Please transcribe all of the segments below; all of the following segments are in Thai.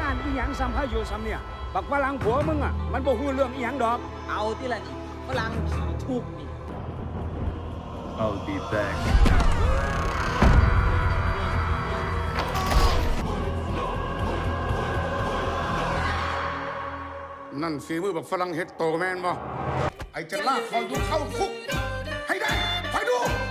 านอีหยังซ้ำพายุซ้ำเนี่ยบักฝรั่งผัวมึงอ่ะมันบ่ฮู้เรื่องอีหยังดอกเอาที่ละนี่ฝรั่งขี่ทุกนี่ I'll be back นั่นฝีมือแบบฝรั่งเฮ็ดโตแม่นบ่ไอ้จะลากคออยู่เข้าคุกให้ได้คอยดู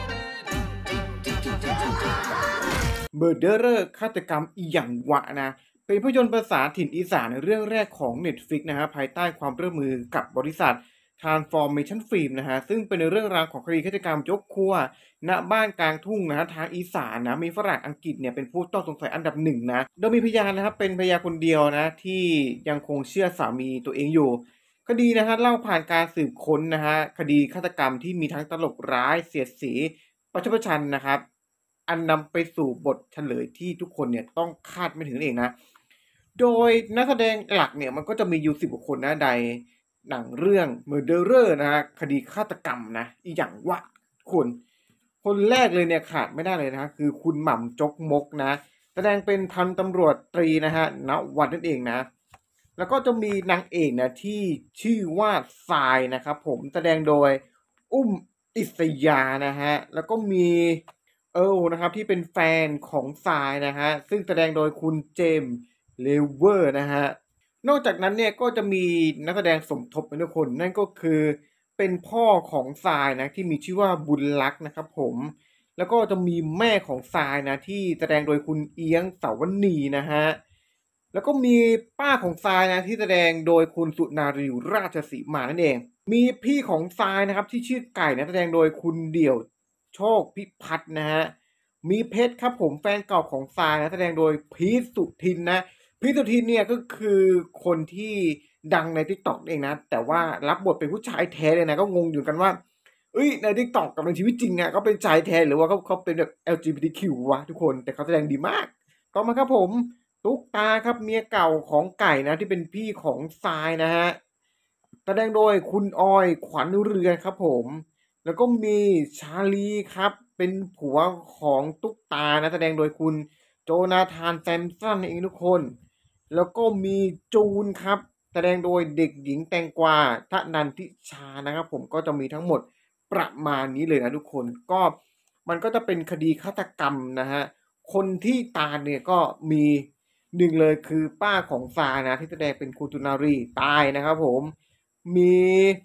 เบอร์เดอร์ฆาตกรรมอีหยังวะนะเป็นภาพยนตร์ภาษาถิ่นอีสานในเรื่องแรกของ Netflix นะฮะภายใต้ความร่วมมือกับบริษัท Transformation Film นะฮะซึ่งเป็นเรื่องราวของคดีฆาตกรรมยกครัวณบ้านกลางทุ่งนะฮะทางอีสานนะมีฝรั่งอังกฤษเนี่ยเป็นผู้ต้องสงสัยอันดับหนึ่งนะโดยมีพยานนะครับเป็นพยานคนเดียวนะที่ยังคงเชื่อสามีตัวเองอยู่คดีนะฮะเล่าผ่านการสืบค้นนะฮะคดีฆาตกรรมที่มีทั้งตลกร้ายเสียดสีประชดประชันนะครับอันนำไปสู่บทเฉลยที่ทุกคนเนี่ยต้องคาดไม่ถึงนั่นเองนะโดยนักแสดงหลักเนี่ยมันก็จะมีอยู่10 กว่าคนนะใดหนังเรื่อง Murderer นะฮะคดีฆาตกรรมนะอีหยังวะคนแรกเลยเนี่ยขาดไม่ได้เลยนะคือคุณหม่ำจกมกนะแสดงเป็นพันตำรวจตรีนะฮะณวันนั่นเองนะแล้วก็จะมีนางเอกนะที่ชื่อว่าทรายนะครับผมแสดงโดยอุ้มอิสยานะฮะแล้วก็มีนะครับที่เป็นแฟนของทรายนะฮะซึ่งแสดงโดยคุณเจมส์เลเวอร์นะฮะนอกจากนั้นเนี่ยก็จะมีนักแสดงสมทบเป็นทุกคนนั่นก็คือเป็นพ่อของทรายนะที่มีชื่อว่าบุญลักษณ์นะครับผมแล้วก็จะมีแม่ของทรายนะที่แสดงโดยคุณเอียงเสาวณีนะฮะแล้วก็มีป้าของทรายนะที่แสดงโดยคุณสุนารีราชสีมานั่นเองมีพี่ของทรายนะครับที่ชื่อไก่นะแสดงโดยคุณเดี่ยวโชคพิพัฒน์นะฮะมีเพชรครับผมแฟนเก่าของทรายนะแสดงโดยพีทสุทินนะพีทสุทินเนี่ยก็คือคนที่ดังใน TikTok เองนะแต่ว่ารับบทเป็นผู้ชายแท้เลยนะก็งงอยู่กันว่าใน TikTok กับในชีวิตจริงอ่ะเขาเป็นชายแท้หรือว่าเขาเป็นแบบ LGBTQ วะทุกคนแต่เขาแสดงดีมากต่อมาครับผมตุ๊กตาครับเมียเก่าของไก่นะที่เป็นพี่ของทรายนะฮะแสดงโดยคุณออยขวัญเรือนครับผมแล้วก็มีชาลีครับเป็นผัวของตุ๊กตานะแสดงโดยคุณโจนาธานแซมสันเองทุกคนแล้วก็มีจูนครับแสดงโดยเด็กหญิงแตงกวาทนันทิชานะครับผมก็จะมีทั้งหมดประมาณนี้เลยนะทุกคนก็มันก็จะเป็นคดีฆาตกรรมนะฮะคนที่ตายเนี่ยก็มีหนึ่งเลยคือป้าของทรายนะที่แสดงเป็นคุณตุนารีตายนะครับผมมี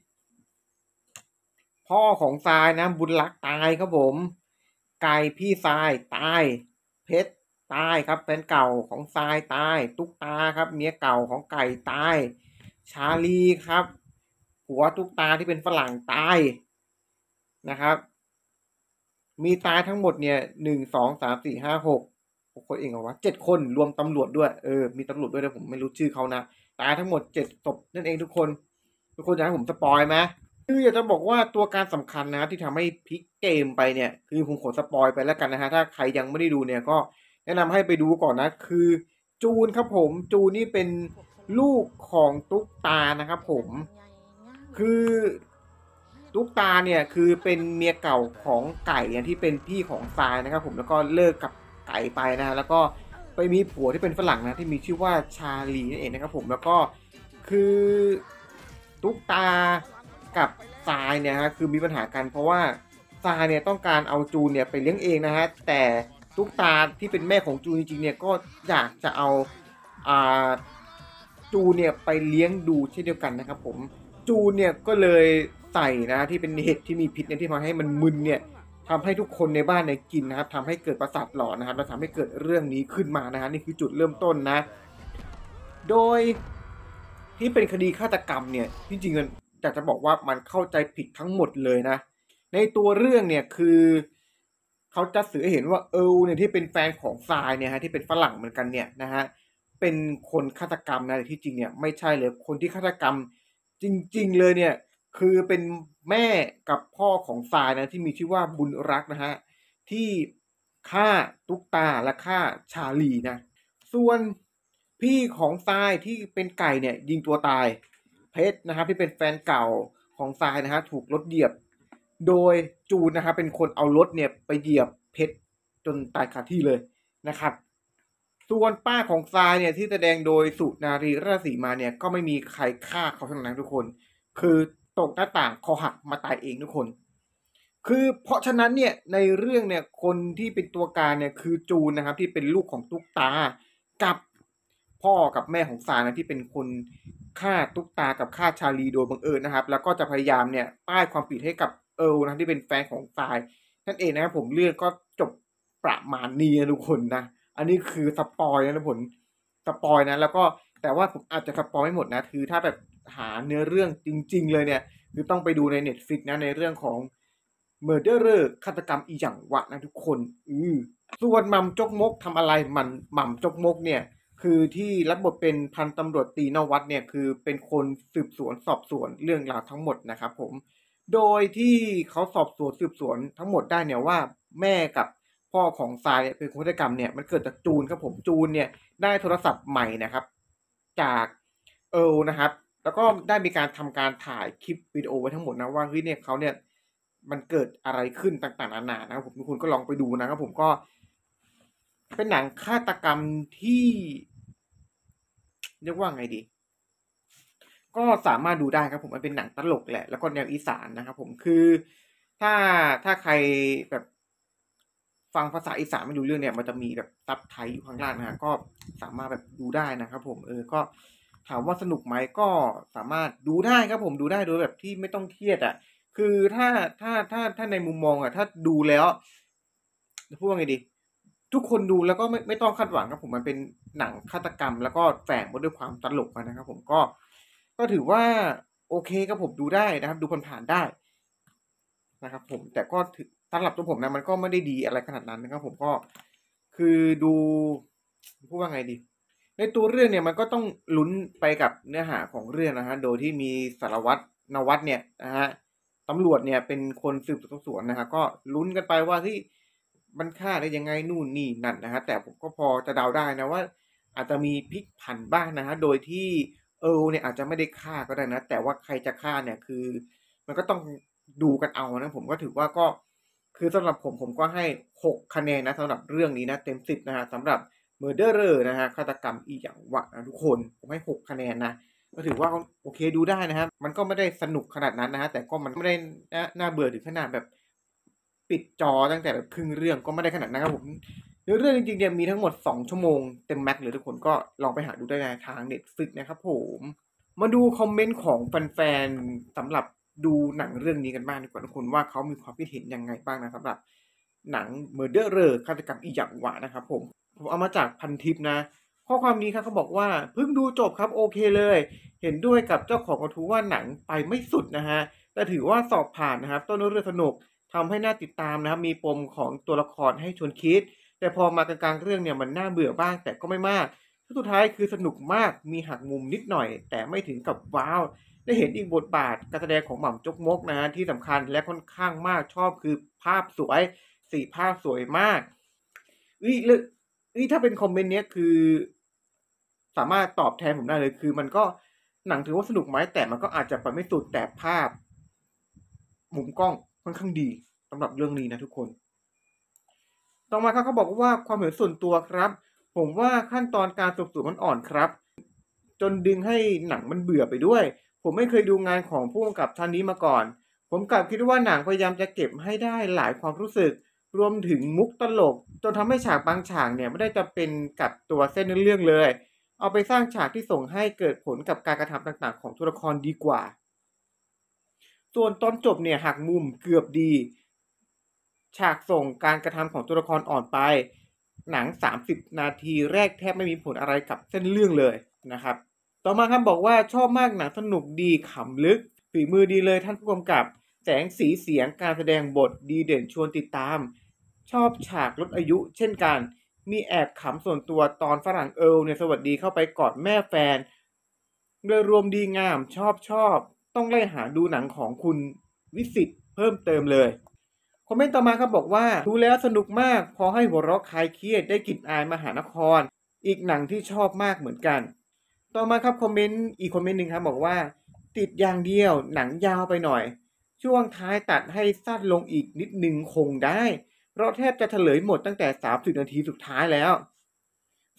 พ่อของทรายนะบุญลักษ์ตายครับผมไก่พี่ทรายตายเพชรตายครับแฟนเก่าของทรายตายตุ๊กตาครับเมียเก่าของไก่ตายชาลีครับผัวตุ๊กตาที่เป็นฝรั่งตายนะครับมีตายทั้งหมดเนี่ย1 2 3 4 5 6คนเองเหรอวะ7 คนรวมตำรวจด้วยมีตำรวจด้วยแต่ผมไม่รู้ชื่อเขานะตายทั้งหมด7 ศพนั่นเองทุกคนอยากให้ผมสปอยไหมคืออยากจะบอกว่าตัวการสำคัญนะที่ทำให้พลิกเกมไปเนี่ยคือผมขอสปอยไปแล้วกันนะฮะถ้าใครยังไม่ได้ดูเนี่ยก็แนะนำให้ไปดูก่อนนะคือจูนครับผมจูนนี่เป็นลูกของตุ๊กตานะครับผมคือตุ๊กตาเนี่ยคือเป็นเมียเก่าของไก่ที่เป็นพี่ของทรายนะครับผมแล้วก็เลิกกับไก่ไปนะฮะแล้วก็ไปมีผัวที่เป็นฝรั่งนะที่มีชื่อว่าชาลีนั่นเองนะครับผมแล้วก็คือตุ๊กตากับทรายเนี่ยฮะคือมีปัญหากันเพราะว่าทรายเนี่ยต้องการเอาจูนเนี่ยไปเลี้ยงเองนะฮะแต่ตุ๊กตาที่เป็นแม่ของจูนจริงๆเนี่ยก็อยากจะเอาจูนเนี่ยไปเลี้ยงดูเช่นเดียวกันนะครับผมจูนเนี่ยก็เลยใส่นะที่เป็นเห็ดที่มีพิษเนี่ยที่มาให้มันมึนเนี่ยทำให้ทุกคนในบ้านเนี่ยกินนะครับทำให้เกิดประสาทหลอนนะครับแล้วทำให้เกิดเรื่องนี้ขึ้นมานะฮะนี่คือจุดเริ่มต้นนะโดยที่เป็นคดีฆาตกรรมเนี่ยที่จริงอยากจะบอกว่ามันเข้าใจผิดทั้งหมดเลยนะในตัวเรื่องเนี่ยคือเขาจะสื่อให้เห็นว่าเนี่ยที่เป็นแฟนของทรายเนี่ยฮะที่เป็นฝรั่งเหมือนกันเนี่ยนะฮะเป็นคนฆาตกรรมนะแต่ที่จริงเนี่ยไม่ใช่เลยคนที่ฆาตกรรมจริงๆเลยเนี่ยคือเป็นแม่กับพ่อของทรายนะที่มีชื่อว่าบุญรักนะฮะที่ฆ่าตุ๊กตาและฆ่าชาลีนะส่วนพี่ของทรายที่เป็นไก่เนี่ยยิงตัวตายเพชรนะครับที่เป็นแฟนเก่าของทรายนะฮะถูกรถเหยียบโดยจูนนะครับเป็นคนเอารถเนี่ยไปเหยียบเพชรจนตายคาที่เลยนะครับส่วนป้าของทรายเนี่ยที่แสดงโดยสุนารีราชสีมาเนี่ยก็ไม่มีใครฆ่าเขาทั้งนั้นทุกคน คือตกหน้าต่างคอหักมาตายเองทุกคน คือเพราะฉะนั้นเนี่ยในเรื่องเนี่ยคนที่เป็นตัวการเนี่ยคือจูนนะครับที่เป็นลูกของตุ๊กตากับพ่อกับแม่ของทรายนะที่เป็นคนฆ่าตุ๊กตากับฆ่าชาลีโดยบังเอิญนะครับแล้วก็จะพยายามเนี่ยป้ายความผิดให้กับเอิร์ลนะที่เป็นแฟนของทรายนั่นเองนะครับผมเรื่องก็จบประมาณนี้นะทุกคนนะอันนี้คือสปอยนะผลสปอยนะแล้วก็แต่ว่าผมอาจจะสปอยไม่หมดนะคือถ้าแบบหาเนื้อเรื่องจริงๆเลยเนี่ยคือต้องไปดูใน Netflix นะในเรื่องของMurderer ฆาตกรรมอีหยังวะนะทุกคนส่วนหม่ำจกมกทำอะไรมันหม่ำจกมกเนี่ยคือที่รับบทเป็นพันตำรวจตรีนวัตเนี่ยคือเป็นคนสืบสวนสอบสวนเรื่องราวทั้งหมดนะครับผมโดยที่เขาสอบสวนสืบสวนทั้งหมดได้เนี่ยว่าแม่กับพ่อของทรายเป็นฆาตกรรมเนี่ยมันเกิดจากจูนครับผมจูนเนี่ยได้โทรศัพท์ใหม่นะครับจากเอิร์ลนะครับแล้วก็ได้มีการทำการถ่ายคลิปวิดีโอไว้ทั้งหมดนะว่าเฮ้ยเนี่ยเขาเนี่ยมันเกิดอะไรขึ้นต่างๆนานานะครับผมทุกคนก็ลองไปดูนะครับผมก็เป็นหนังฆาตกรรมที่เรียกว่าไงดีก็สามารถดูได้ครับผมมันเป็นหนังตลกแหละแล้วก็แนวอีสานนะครับผมคือถ้าใครแบบฟังภาษาอีสานไม่รู้เรื่องเนี่ยมันจะมีแบบซับไทยอยู่ข้างล่างนะฮะก็สามารถแบบดูได้นะครับผมก็ถามว่าสนุกไหมก็สามารถดูได้ครับผมดูได้โดยแบบที่ไม่ต้องเครียดอ่ะคือถ้าในมุมมองอ่ะถ้าดูแล้วจะพูดว่าไงดีทุกคนดูแล้วก็ไม่ต้องคาดหวังครับผมมันเป็นหนังฆาตกรรมแล้วก็แฝงมาด้วยความตลกนะครับผมก็ถือว่าโอเคครับผมดูได้นะครับดูผ่านๆได้นะครับผมแต่ก็สำหรับตัวผมนะมันก็ไม่ได้ดีอะไรขนาดนั้นนะครับผมก็คือดูพูดว่าไงดีในตัวเรื่องเนี่ยมันก็ต้องลุ้นไปกับเนื้อหาของเรื่องนะฮะโดยที่มีสารวัตรนวัตเนี่ยนะฮะตำรวจเนี่ยเป็นคนสืบสวนนะฮะก็ลุ้นกันไปว่าที่มันฆ่าได้ยังไงนู่นนี่นั่นนะฮะแต่ผมก็พอจะเดาได้นะว่าอาจจะมีพลิกผันบ้างนะฮะโดยที่เนี่ยอาจจะไม่ได้ฆ่าก็ได้นะแต่ว่าใครจะฆ่าเนี่ยคือมันก็ต้องดูกันเอานะผมก็ถือว่าก็คือสำหรับผมก็ให้6คะแนนนะสำหรับเรื่องนี้นะเต็ม10นะฮะสำหรับMurderer นะฮะฆาตกรรมอีหยังวะนะทุกคนผมให้6คะแนนนะก็ถือว่าโอเคดูได้นะครับมันก็ไม่ได้สนุกขนาดนั้นนะฮะแต่ก็มันไม่ได้น่าเบื่อถึงขนาดแบบปิดจอตั้งแต่แบบครึ่งเรื่องก็ไม่ได้ขนาดนั้นครับผมเรื่องจริงๆเนี่ยมีทั้งหมด2ชั่วโมงเต็มแม็กเลยทุกคนก็ลองไปหาดูได้ในทาง Netflix นะครับผมมาดูคอมเมนต์ของแฟนๆสำหรับดูหนังเรื่องนี้กันบ้างดีกว่าทุกคนว่าเขามีความคิดเห็นยังไงบ้างนะสำหรับหนัง Murderer ฆาตกรรมอีหยังวะนะครับผมเอามาจากพันทิปนะข้อความนี้ครับเขาบอกว่าเพิ่งดูจบครับโอเคเลยเห็นด้วยกับเจ้าของกระทู้ว่าหนังไปไม่สุดนะฮะแต่ถือว่าสอบผ่านนะครับต้นเรื่องสนุกทำให้น่าติดตามนะครับมีปมของตัวละครให้ชวนคิดแต่พอมากลางๆเรื่องเนี่ยมันน่าเบื่อบ้างแต่ก็ไม่มากสุดท้ายคือสนุกมากมีหักมุมนิดหน่อยแต่ไม่ถึงกับว้าวได้เห็นอีกบทบาทการแสดงของหม่ำจกมกนะฮะที่สำคัญและค่อนข้างมากชอบคือภาพสวยสีภาพสวยมากถ้าเป็นคอมเมนต์เนี้ยคือสามารถตอบแทนผมได้เลยคือมันก็หนังถือว่าสนุกไหมแต่มันก็อาจจะไปไม่สุดแต่ภาพมุมกล้องค่อนข้างดีสำหรับเรื่องนี้นะทุกคนต่อมาครับเขาบอกว่าความเห็นส่วนตัวครับผมว่าขั้นตอนการสืบสวนมันอ่อนครับจนดึงให้หนังมันเบื่อไปด้วยผมไม่เคยดูงานของผู้กำกับท่านนี้มาก่อนผมกลับคิดว่าหนังพยายามจะเก็บให้ได้หลายความรู้สึกรวมถึงมุกตลกจนทำให้ฉากบางฉากเนี่ยไม่ได้จะเป็นกับตัวเส้นเรื่องเลยเอาไปสร้างฉากที่ส่งให้เกิดผลกับการกระทำต่างๆของตัวละครดีกว่าส่วนตอนจบเนี่ยหักมุมเกือบดีฉากส่งการกระทำของตัวละครอ่อนไปหนัง30นาทีแรกแทบไม่มีผลอะไรกับเส้นเรื่องเลยนะครับต่อมาครับบอกว่าชอบมากหนังสนุกดีขำลึกฝีมือดีเลยท่านผู้กำกับแสงสีเสียงการแสดงบทดีเด่นชวนติดตามชอบฉากลดอายุเช่นกันมีแอบขำส่วนตัวตอนฝรั่งเนี่ยสวัสดีเข้าไปกอดแม่แฟนโดยรวมดีงามชอบต้องไล่หาดูหนังของคุณวิสิตเพิ่มเติมเลยคอมเมนต์ต่อมาครับบอกว่าดูแล้วสนุกมากพอให้หัวเราะคลายเครียดได้กลิ่นอายมหานครอีกหนังที่ชอบมากเหมือนกันต่อมาครับคอมเมนต์อีกคอมเมนต์นึงครับบอกว่าติดอย่างเดียวหนังยาวไปหน่อยช่วงท้ายตัดให้สั้นลงอีกนิดนึงคงได้เพราะแทบจะเฉลยหมดตั้งแต่30นาทีสุดท้ายแล้ว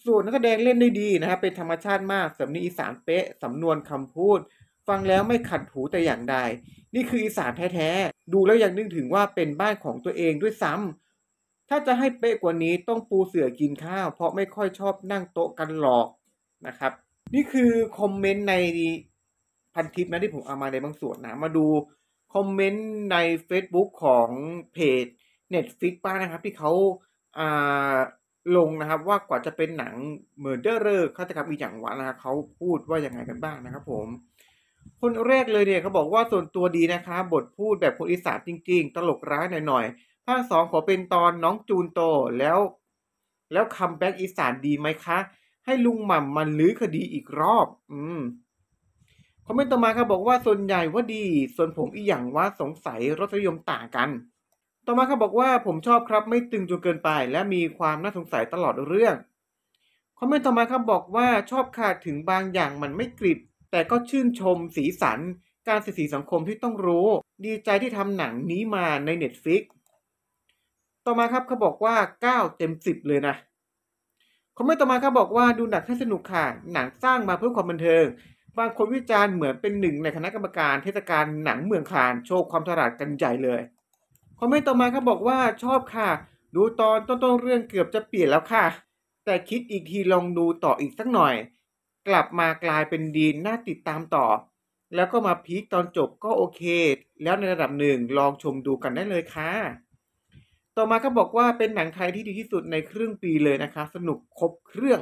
ส่วนนักแสดงเล่นได้ดีนะครับเป็นธรรมชาติมากสำเนียงอีสานเป๊ะสำนวนคำพูดฟังแล้วไม่ขัดหูแต่อย่างใดนี่คืออีสานแท้ๆดูแล้วยังนึกถึงว่าเป็นบ้านของตัวเองด้วยซ้ำถ้าจะให้เป๊ะกว่านี้ต้องปูเสื่อกินข้าวเพราะไม่ค่อยชอบนั่งโต๊ะกันหรอกนะครับนี่คือคอมเมนต์ในพันทิปนะที่ผมเอามาในบางส่วนนะมาดูคอมเมนต์ใน Facebook ของเพจ Netflix บ้างนะครับที่เขาอ่าลงนะครับว่ากว่าจะเป็นหนัง Murderer ฆาตกรรมอีหยังวะนะครับเขาพูดว่ายังไงกันบ้างนะครับผมคนแรกเลยเนี่ยเขาบอกว่าส่วนตัวดีนะคะบทพูดแบบคนอีสานจริงๆตลกร้ายหน่อยๆภาค2ขอเป็นตอนน้องจูนโตแล้วคัมแบ็กอีสานดีไหมคะให้ลุงหม่ำมันลื้อคดีอีกรอบคอมเมนต์ต่อมาครับบอกว่าส่วนใหญ่ว่าดีส่วนผมอีหยังว่าสงสัยรสนิยมต่างกันต่อมาครับบอกว่าผมชอบครับไม่ตึงจนเกินไปและมีความน่าสงสัยตลอดเรื่องคอมเมนต์ต่อมาครับบอกว่าชอบขาดถึงบางอย่างมันไม่กริบแต่ก็ชื่นชมสีสันการเสียดสีสังคมที่ต้องรู้ดีใจที่ทำหนังนี้มาใน Netflix ต่อมาครับเขาบอกว่า9 เต็ม 10เลยนะคอมเมนต์ต่อมาครับบอกว่าดูหนังให้สนุกค่ะหนังสร้างมาเพื่อความบันเทิงบางคนวิจารณ์เหมือนเป็นหนึ่งในคณะกรรมการเทศกาลหนังเมืองคานโชว์ความฉลาดกันใหญ่เลยคอมเมนต์ต่อมาครับบอกว่าชอบค่ะดูตอนต้นเรื่องเกือบจะเปลี่ยนแล้วค่ะแต่คิดอีกทีลองดูต่ออีกสักหน่อยกลับมากลายเป็นดีนน่าติดตามต่อแล้วก็มาพีคตอนจบก็โอเคแล้วในระดับหนึ่งลองชมดูกันได้เลยค่ะต่อมาก็บอกว่าเป็นหนังไทยที่ดีที่สุดในครึ่งปีเลยนะคะสนุกครบเครื่อง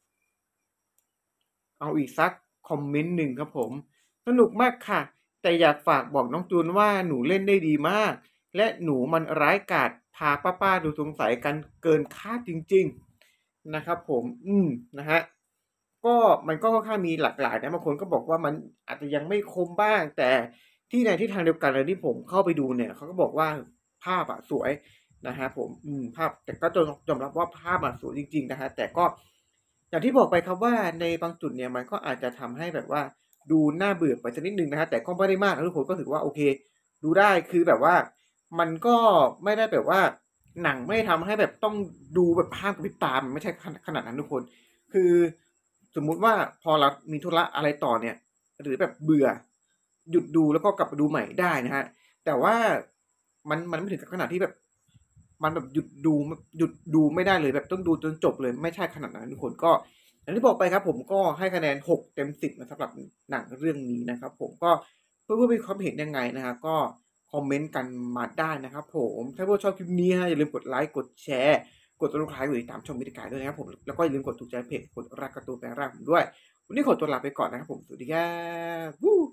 เอาอีกสักคอมเมนต์หนึ่งครับผมสนุกมากค่ะแต่อยากฝากบอกน้องจูนว่าหนูเล่นได้ดีมากและหนูมันร้ายกาจพาป้าๆดูสงสัยกันเกินคาดจริงๆนะครับผมนะฮะก็มันก็ค่อนข้างมีหลากหลายนะบางคนก็บอกว่ามันอาจจะยังไม่คมบ้างแต่ที่ในทิศทางเดียวกันเลยที่ผมเข้าไปดูเนี่ยเขาก็บอกว่าภาพอะสวยนะฮะผมภาพแต่ก็ต้องยอมรับว่าภาพอะสวยจริงๆนะฮะแต่ก็อย่างที่บอกไปครับว่าในบางจุดเนี่ยมันก็อาจจะทำให้แบบว่าดูน่าเบื่อไปสักนิดนึงนะฮะแต่ก็ไม่ได้มากนะทุกคนก็ถือว่าโอเคดูได้คือแบบว่ามันก็ไม่ได้แบบว่าหนังไม่ทำให้แบบต้องดูแบบห้ามกระพริบตามันไม่ใช่ขนาดนั้นทุกคนคือสมมุติว่าพอเรามีธุระอะไรต่อเนี่ยหรือแบบเบื่อหยุดดูแล้วก็กลับมาดูใหม่ได้นะฮะแต่ว่ามันไม่ถึงกับขนาดที่แบบมันแบบหยุดดูไม่ได้เลยแบบต้องดูจนจบเลยไม่ใช่ขนาดนั้นทุกคนก็อย่างที่บอกไปครับผมก็ให้คะแนน6 เต็ม 10นะสำหรับหนังเรื่องนี้นะครับผมก็เพื่อนๆมีความเห็นยังไงนะฮะก็คอมเมนต์กันมาได้นะครับผมถ้าเพื่อนชอบคลิปนี้ฮะอย่าลืมกดไลค์กดแชร์กดติดตามกดติดตามช่องมิตรกายด้วยนะครับผมแล้วก็อย่าลืมกดถูกใจเพจกดรักการ์ตูนแปลงร่างผมด้วยวันนี้ขอตัวลาไปก่อนนะครับผมสวัสดีครับ